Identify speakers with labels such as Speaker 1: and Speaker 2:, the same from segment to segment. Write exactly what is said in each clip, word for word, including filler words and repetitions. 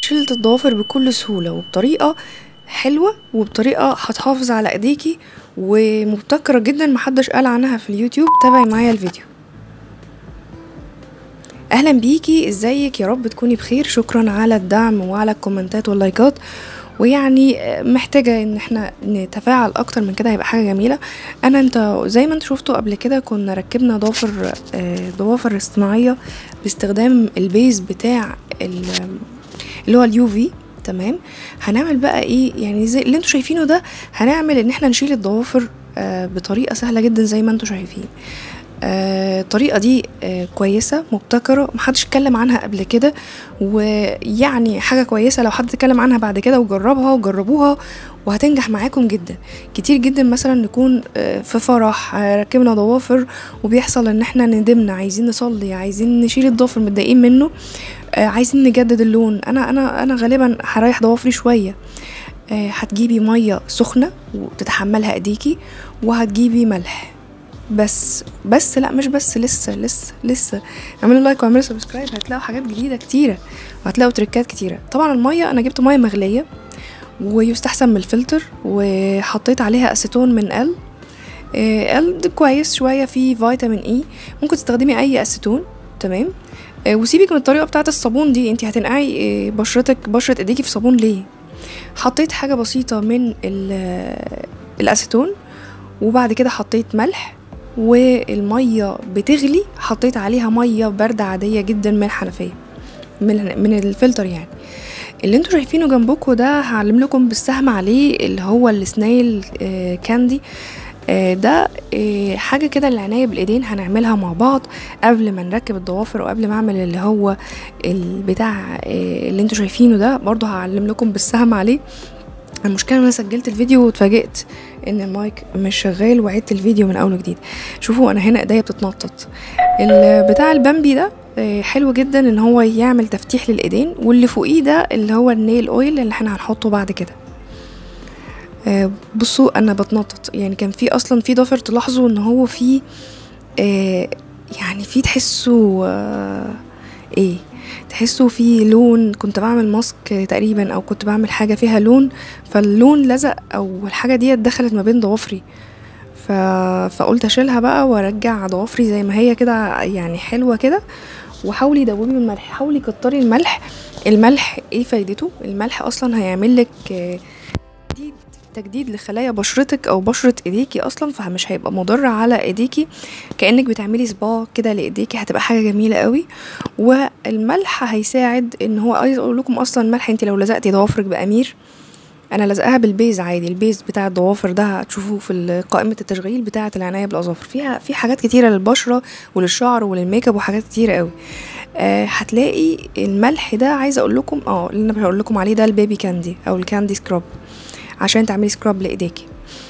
Speaker 1: شيلة الضوافر بكل سهولة وبطريقة حلوة وبطريقة هتحافظ على ايديكي ومبتكرة جدا محدش قال عنها في اليوتيوب. تابعي معايا الفيديو. اهلا بيكي، ازيك؟ يا رب تكوني بخير. شكرا على الدعم وعلى الكومنتات واللايكات، ويعني محتاجة ان احنا نتفاعل اكتر من كده، هيبقى حاجة جميلة. انا انت زي ما انت شفتوا قبل كده كنا ركبنا ضوافر ضوافر اصطناعية باستخدام البيز بتاع اللي هو اليو في. تمام، هنعمل بقى ايه يعني زي اللي انتوا شايفينه ده. هنعمل ان احنا نشيل الضوافر آه بطريقة سهلة جدا زي ما انتوا شايفين. آه الطريقة دي آه كويسة مبتكرة، محدش اتكلم عنها قبل كده، ويعني حاجة كويسة لو حد اتكلم عنها بعد كده وجربها وجربوها وهتنجح معاكم جدا. كتير جدا مثلا نكون آه في فرح آه ركبنا ضوافر وبيحصل ان احنا ندمنا، عايزين نصلي، عايزين نشيل الضوافر، متضايقين منه، آه عايزين نجدد اللون. انا انا انا غالبا هريح ضوافري شويه. آه هتجيبي ميه سخنه وتتحملها ايديكي، وهتجيبي ملح بس بس لا مش بس، لسه لسه لسه اعملوا لايك واعملوا سبسكرايب، هتلاقوا حاجات جديده كتيره وهتلاقوا تريكات كتيره. طبعا الميه انا جبت ميه مغليه ويستحسن من الفلتر، وحطيت عليها اسيتون من ال ال كويس شويه، فيه فيتامين اي، ممكن تستخدمي اي اسيتون. تمام، وسيبك من الطريقه بتاعه الصابون دي، انت هتنقعي بشرتك بشره ايديكي في صابون ليه؟ حطيت حاجه بسيطه من الاسيتون، وبعد كده حطيت ملح، والميه بتغلي حطيت عليها ميه بارده عاديه جدا من الحنفيه، من من الفلتر. يعني اللي انتوا شايفينه جنبكم ده هعلم لكم بالسهم عليه، اللي هو السنايل كاندي. ده حاجة كده للعناية بالايدين هنعملها مع بعض قبل ما نركب الضوافر، وقبل ما اعمل اللي هو البتاع اللي انتوا شايفينه ده برضو هعلم لكم بالسهم عليه. المشكلة انا سجلت الفيديو واتفاجئت ان المايك مش شغال وعدت الفيديو من اول وجديد. شوفوا انا هنا ايديا بتتنطط. بتاع البامبي ده حلو جدا ان هو يعمل تفتيح للايدين، واللي فوقيه ده اللي هو النيل اويل اللي احنا هنحطه بعد كده. بصوا انا بتنطط، يعني كان في اصلا في ضفر تلاحظوا ان هو في آه يعني في تحسوا آه ايه تحسوا في لون. كنت بعمل ماسك تقريبا او كنت بعمل حاجه فيها لون، فاللون لزق او الحاجه دي دخلت ما بين ضوافري، ف... فقلت اشيلها بقى وارجع ضوافري زي ما هي كده، يعني حلوه كده. وحاولي دوبي الملح، حاولي كتري الملح. الملح ايه فايدته؟ الملح اصلا هيعمل لك آه تجديد لخلايا بشرتك او بشرة ايديكي اصلا، فمش هيبقى مضر على ايديكي، كأنك بتعملي سبا كده لايديكي، هتبقى حاجة جميلة قوي. والملح هيساعد ان هو عايز اقول لكم اصلا الملح انت لو لزقتي ضوافرك بامير، انا لزقها بالبيز عادي، البيز بتاع الضوافر ده هتشوفوه في قائمة التشغيل بتاعة العناية بالاظافر، فيها في حاجات كتيرة للبشرة وللشعر وللميك اب وحاجات كتيرة قوي. آه هتلاقي الملح ده عايزه اقول لكم اه اللي انا بقول لكم عليه ده البيبي كاندي او الكاندي سكراب، عشان تعملي سكراب لايديكي.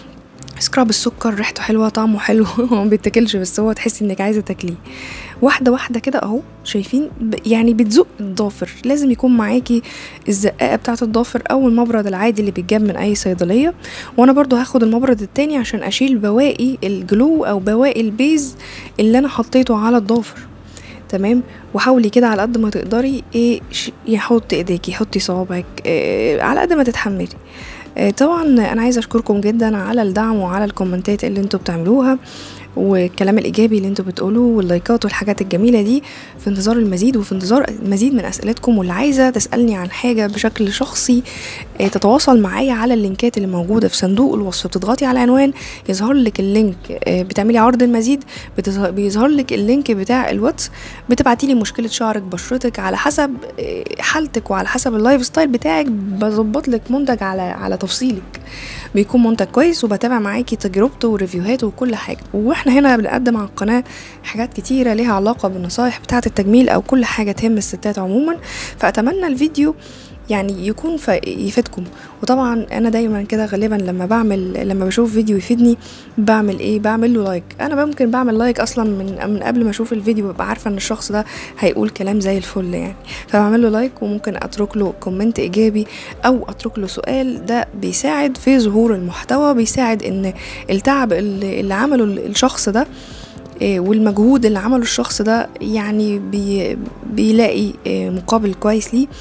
Speaker 1: سكراب السكر ريحته حلوه طعمه حلو ما بيتاكلش، بس هو تحسي انك عايزه تاكليه واحده واحده كده اهو. شايفين يعني بتزق الضافر، لازم يكون معاكي الزقاقه بتاعه الضافر او المبرد العادي اللي بيتجاب من اي صيدليه. وانا برضو هاخد المبرد التاني عشان اشيل بواقي الجلو او بواقي البيز اللي انا حطيته على الضافر. تمام، وحاولي كده على قد ما تقدري ايه يحط ايديكي، حطي صوابعك إيه على قد ما تتحملي. طبعا انا عايزه اشكركم جدا على الدعم وعلى الكومنتات اللي انتوا بتعملوها والكلام الايجابي اللي انتوا بتقولوه واللايكات والحاجات الجميله دي. في انتظار المزيد وفي انتظار المزيد من اسئلتكم، واللي عايزه تسالني عن حاجه بشكل شخصي تتواصل معايا على اللينكات اللي موجوده في صندوق الوصف. بتضغطي على عنوان يظهر لك اللينك، بتعملي عرض المزيد بيظهر لك اللينك بتاع الواتس، بتبعتي لي مشكله شعرك بشرتك على حسب حالتك وعلى حسب اللايف ستايل بتاعك، بظبط لك منتج على على تفصيلك، بيكون منتج كويس وبتابع معاكي تجربته وريفيوهاته وكل حاجه. واحنا هنا بنقدم على القناه حاجات كتيره ليها علاقه بالنصايح بتاعه التجميل او كل حاجه تهم الستات عموما. فاتمنى الفيديو يعني يكون يفيدكم. وطبعا انا دايما كده غالبا لما بعمل لما بشوف فيديو يفيدني بعمل ايه؟ بعمل له لايك. انا ممكن بعمل لايك اصلا من من قبل ما اشوف الفيديو، ببقى عارفه ان الشخص ده هيقول كلام زي الفل يعني، فبعمل له لايك وممكن اترك له كومنت ايجابي او اترك له سؤال. ده بيساعد في ظهور المحتوى، بيساعد ان التعب اللي, اللي عمله الشخص ده والمجهود اللي عمله الشخص ده يعني بي بيلاقي مقابل كويس ليه.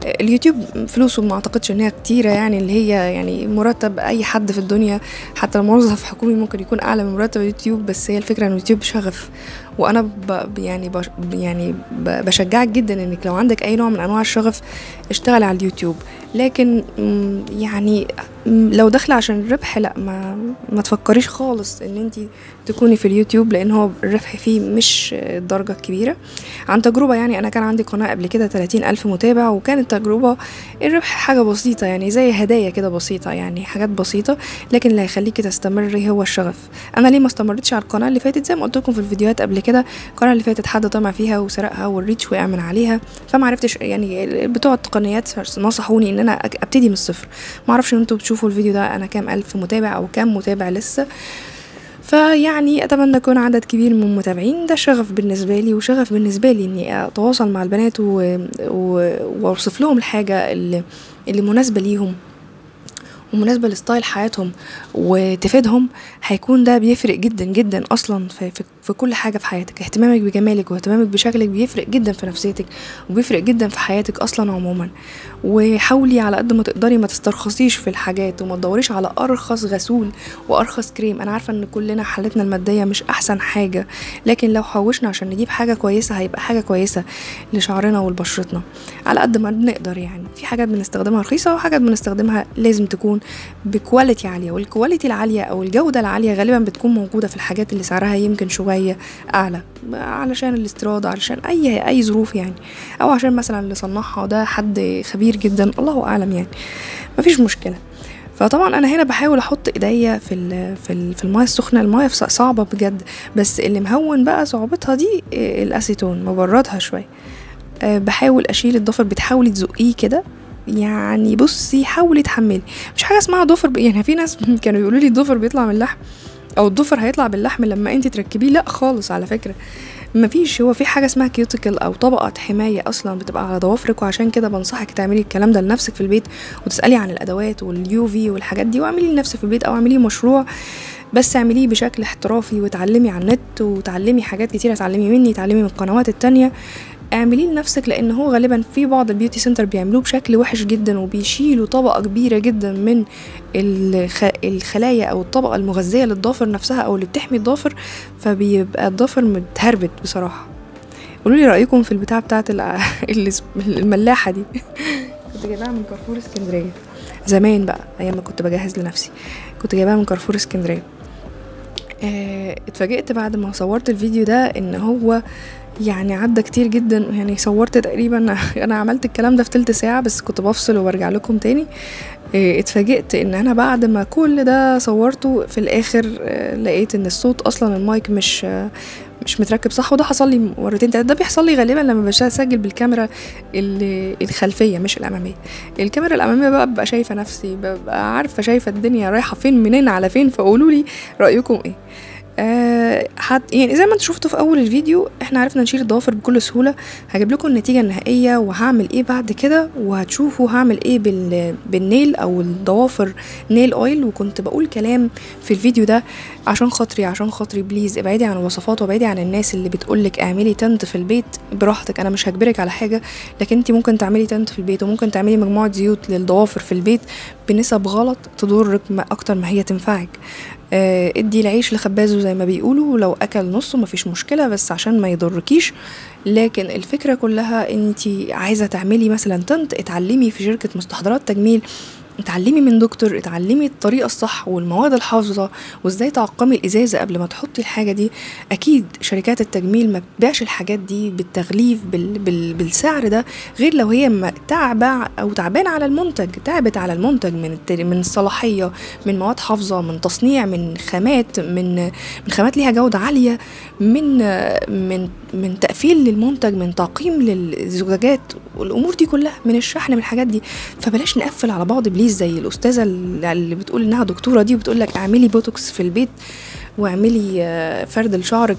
Speaker 1: اليوتيوب فلوسه ما اعتقدش ان هي كتيره، يعني اللي هي يعني مرتب اي حد في الدنيا حتى الموظف حكومي ممكن يكون اعلى من مرتب اليوتيوب. بس هي الفكره ان اليوتيوب شغف، وانا ب يعني بش يعني ب بشجعك جدا انك لو عندك اي نوع من انواع الشغف اشتغل على اليوتيوب. لكن يعني لو داخله عشان الربح لا، ما ما تفكريش خالص ان انت تكوني في اليوتيوب، لان هو الربح فيه مش الدرجه الكبيره. عن تجربه يعني انا كان عندي قناه قبل كده تلاتين الف متابع، وكانت تجربه الربح حاجه بسيطه يعني زي هدايا كده بسيطه، يعني حاجات بسيطه، لكن اللي هيخليكي تستمري هو الشغف. انا ليه ما استمرتش على القناه اللي فاتت؟ زي ما قلت لكم في الفيديوهات قبل كده، القناه اللي فاتت حد طمع فيها وسرقها والريتش وقع من عليها، فما عرفتش يعني بتوع التقنيات نصحوني ان انا ابتدي من الصفر. ما اعرفش ان انتوا بتشوفوا الفيديو ده انا كام الف متابع او كام متابع لسه، فيعني اتمنى يكون عدد كبير من المتابعين. ده شغف بالنسبه لي، وشغف بالنسبه لي اني اتواصل مع البنات واوصف لهم الحاجه اللي, اللي مناسبه ليهم ومناسبة لستايل حياتهم وتفيدهم. هيكون ده بيفرق جدا جدا اصلا في, في, في كل حاجة في حياتك. اهتمامك بجمالك واهتمامك بشكلك بيفرق جدا في نفسيتك وبيفرق جدا في حياتك اصلا عموما. وحاولي على قد ما تقدري ما تسترخصيش في الحاجات وما تدوريش على ارخص غسول وارخص كريم. انا عارفة ان كلنا حالتنا المادية مش احسن حاجة، لكن لو حوشنا عشان نجيب حاجة كويسة هيبقى حاجة كويسة لشعرنا ولبشرتنا على قد ما بنقدر. يعني في حاجات بنستخدمها رخيصة وحاجات بنستخدمها لازم تكون بكواليتي عالية، والكواليتي العالية او الجودة العالية غالبا بتكون موجودة في الحاجات اللي سعرها يمكن شوية اعلى علشان الاستيراد، علشان اي اي ظروف يعني، او عشان مثلا اللي صنعها ده حد خبير جدا الله اعلم، يعني مفيش مشكلة. فطبعا انا هنا بحاول احط ايديا في ال في ال في المايه السخنه. المايه صعبه بجد، بس اللي مهون بقى صعوبتها دي الاسيتون، مبردها شويه. أه بحاول اشيل الضفر، بتحاولي تزقيه كده يعني، بصي حاولي تحملي. مش حاجه اسمها ضفر يعني، في ناس كانوا يقولوا لي الضفر بيطلع من اللحم او الضفر هيطلع باللحم لما انت تركبيه. لا خالص على فكره، مفيش. هو في حاجه اسمها كيوتيكل او طبقه حمايه اصلا بتبقى على ضوافرك، وعشان كده بنصحك تعملي الكلام ده لنفسك في البيت وتسالي عن الادوات واليو في والحاجات دي، واعمليه لنفسك في البيت او اعمليه مشروع، بس اعمليه بشكل احترافي وتعلمي على النت وتعلمي حاجات كتيره، تعلمي مني، تعلمي من القنوات التانية، اعمليه لنفسك. لان هو غالبا في بعض البيوتي سنتر بيعملوه بشكل وحش جدا وبيشيلوا طبقه كبيره جدا من الخ... الخلايا او الطبقه المغذيه للضافر نفسها او اللي بتحمي الضافر، فبيبقى الضافر متهربت بصراحه. قولوا لي رايكم في البتاع بتاعه الملاحه دي كنت جايباها من كارفور اسكندريه زمان بقى، ايام ما كنت بجهز لنفسي كنت جايباها من كارفور اسكندريه. اه اتفاجئت بعد ما صورت الفيديو ده ان هو يعني عدى كتير جدا، يعني صورت تقريبا انا عملت الكلام ده في تلت ساعة بس كنت بفصل وبرجع لكم تاني. اه اتفاجئت ان انا بعد ما كل ده صورته في الاخر اه لقيت ان الصوت اصلا المايك مش اه مش متركب صح، وده حصل لي مرتين تلاتة. ده بيحصل لي غالبا لما بسجل بالكاميرا الخلفية مش الامامية. الكاميرا الامامية بقى ببقى شايفة نفسي، ببقى عارفة شايفة الدنيا رايحة فين منين على فين. فقولوا لي رايكم ايه. آه حت يعني زي ما انتوا شفتوا في اول الفيديو احنا عرفنا نشيل الضوافر بكل سهوله. هجيب لكم النتيجه النهائيه وهعمل ايه بعد كده، وهتشوفوا هعمل ايه بال بالنيل او الضوافر نيل اويل. وكنت بقول كلام في الفيديو ده عشان خاطري عشان خاطري بليز ابعدي عن الوصفات وابعدي عن الناس اللي بتقولك اعملي تنت في البيت براحتك. انا مش هجبرك على حاجه، لكن انت ممكن تعملي تنت في البيت وممكن تعملي مجموعه زيوت للضوافر في البيت بنسب غلط تضرك اكتر ما هي تنفعك. آه ادي العيش لخبازه زي ما بيقولوا، ولو اكل نصه مفيش مشكله بس عشان ما يضركيش. لكن الفكره كلها انتي عايزه تعملي مثلا تنت، اتعلمي في شركه مستحضرات تجميل، اتعلمي من دكتور، اتعلمي الطريقه الصح والمواد الحافظه وازاي تعقمي الازازه قبل ما تحطي الحاجه دي. اكيد شركات التجميل ما بتبيعش الحاجات دي بالتغليف بال بال بالسعر ده غير لو هي تعبة او تعبانه على المنتج، تعبت على المنتج من من الصلاحيه، من مواد حافظه، من تصنيع، من خامات، من من خامات ليها جوده عاليه، من من من تقفيل للمنتج، من تعقيم للزجاجات والامور دي كلها، من الشحن، من الحاجات دي. فبلاش نقفل على بعض بليز زي الاستاذه اللي بتقول انها دكتوره دي وبتقول لك اعملي بوتوكس في البيت واعملي فرد لشعرك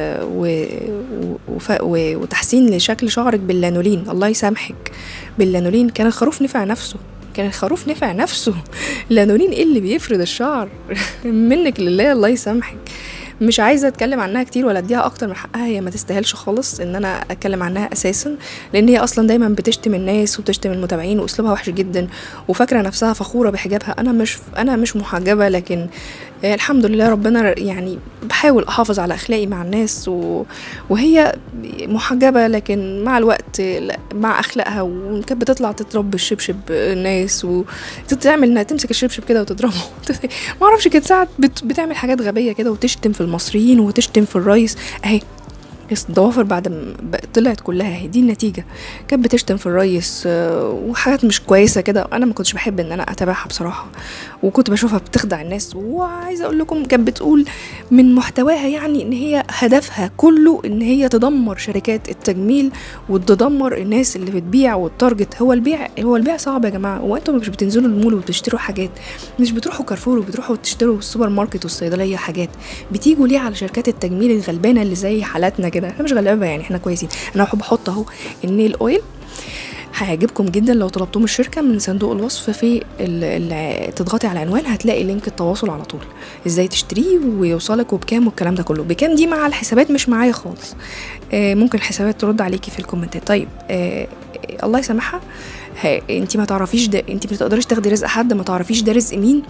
Speaker 1: وتحسين لشكل شعرك باللانولين. الله يسامحك، باللانولين كان الخروف نفع نفسه، كان الخروف نفع نفسه. اللانولين ايه اللي بيفرد الشعر منك لله، الله يسامحك. مش عايزه اتكلم عنها كتير ولا اديها اكتر من حقها، هي ما تستاهلش خالص ان انا اتكلم عنها اساسا، لان هي اصلا دايما بتشتم الناس وبتشتم المتابعين واسلوبها وحش جدا وفاكره نفسها فخوره بحجابها. انا مش انا مش محجبه، لكن آه، الحمد لله ربنا يعني بحاول احافظ على اخلاقي مع الناس و... وهي محجبه، لكن مع الوقت لا، مع اخلاقها، وكانت بتطلع تضرب بالشبشب الناس وتعمل تمسك الشبشب كده وتضربه ما اعرفش، كانت ساعات بت... بتعمل حاجات غبيه كده وتشتم في المصريين وتشتم في الرئيس اهي. بس الضوافر بعد ما ب- طلعت كلها اهي، دي النتيجه. كانت بتشتم في الرئيس آه، وحاجات مش كويسه كده، انا ما كنتش بحب ان انا اتابعها بصراحه، وكنت بشوفها بتخدع الناس. وعايزه اقول لكم كانت بتقول من محتواها يعني ان هي هدفها كله ان هي تدمر شركات التجميل وتدمر الناس اللي بتبيع. والتارجت هو البيع، هو البيع صعب يا جماعه. هو انتوا مش بتنزلوا المول وتشتروا حاجات؟ مش بتروحوا كارفور وبتروحوا تشتروا السوبر ماركت والصيدليه حاجات؟ بتيجوا ليه على شركات التجميل الغلبانه اللي زي حالاتنا كده؟ احنا مش غلابه يعني، احنا كويسين. انا بحب احط اهو النيل اويل، هيعجبكم جدا لو طلبتوه من الشركه، من صندوق الوصف في ال ال تضغطي على العنوان هتلاقي لينك التواصل على طول، ازاي تشتريه ويوصلك وبكام والكلام ده كله. بكام دي مع الحسابات، مش معايا خالص. آه ممكن الحسابات ترد عليكي في الكومنتات. طيب آه الله يسامحها، انتي ما تعرفيش ده، انتي ما تقدريش تاخدي رزق حد، ما تعرفيش ده رزق مين.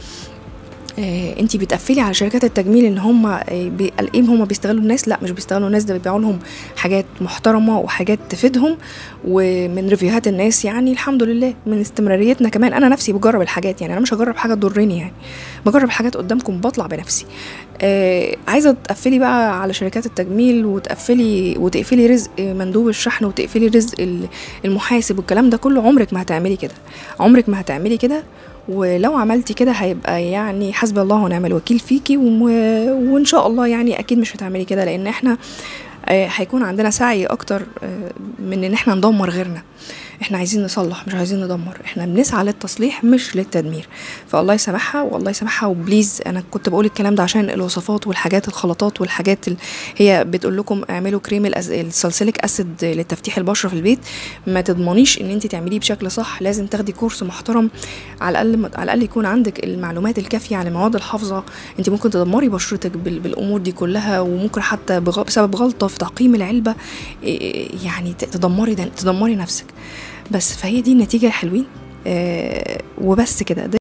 Speaker 1: آه انتي بتقفلي على شركات التجميل ان هم آه قالين هم بيستغلوا الناس. لا مش بيستغلوا الناس، ده بيبيعوا لهم حاجات محترمه وحاجات تفيدهم. ومن ريفيوهات الناس يعني الحمد لله، من استمراريتنا كمان، انا نفسي بجرب الحاجات، يعني انا مش هجرب حاجه تضرني، يعني بجرب حاجات قدامكم بطلع بنفسي. آه عايزه تقفلي بقى على شركات التجميل وتقفلي وتقفلي رزق مندوب الشحن وتقفلي رزق المحاسب والكلام ده كله، عمرك ما هتعملي كده، عمرك ما هتعملي كده. ولو عملتي كده هيبقى يعني حسبي الله ونعم الوكيل فيكي، وان شاء الله يعني اكيد مش هتعملي كده، لان احنا هيكون عندنا سعي اكتر من ان احنا ندمر غيرنا. احنا عايزين نصلح مش عايزين ندمر، احنا بنسعى للتصليح مش للتدمير. فالله يسامحها والله يسامحها. وبليز انا كنت بقول الكلام ده عشان الوصفات والحاجات الخلطات والحاجات اللي هي بتقول لكم اعملوا كريم السالسيليك اسيد لتفتيح البشره في البيت، ما تضمنيش ان انت تعمليه بشكل صح. لازم تاخدي كورس محترم، على الاقل على الاقل يكون عندك المعلومات الكافيه عن المواد الحافظه. انت ممكن تدمري بشرتك بالامور دي كلها، وممكن حتى بسبب غلطه في تعقيم العلبه يعني تدمري تدمري نفسك. بس فهي دي النتيجه يا حلوين. آه وبس كده.